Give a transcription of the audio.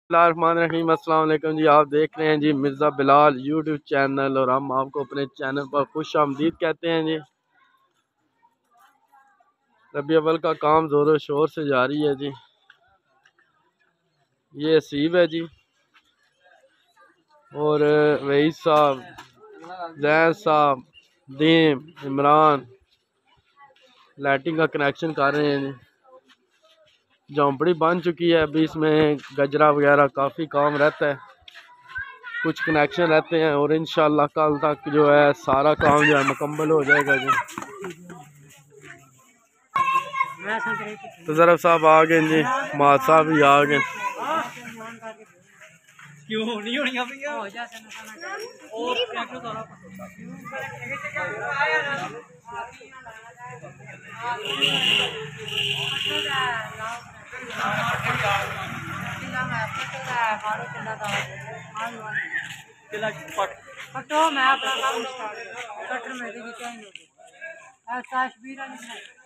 बिस्मिल्लाहिर्रहमानिर्रहीम। अस्सलाम वालेकुम जी। आप देख रहे हैं जी मिर्ज़ा बिलाल यूट्यूब चैनल और हम आपको अपने चैनल पर खुश आमदीद कहते हैं जी। रबी अव्वल का काम ज़ोरों शोर से जारी है जी। ये असीब है जी और रईस साहब, जैद साहब, दीम, इमरान लाइटिंग का कनेक्शन कर रहे हैं जी। झोंपड़ी बन चुकी है, अभी इसमें गजरा वगैरह काफ़ी काम रहता है, कुछ कनेक्शन रहते हैं और इंशाल्लाह कल तक जो है सारा काम जो है मुकम्मल हो जाएगा जी। तो ज़रा साहब आ गए जी, माद साहब भी आ गए। क्यों नहीं होनी मैं अपना काम स्टार्ट कटर में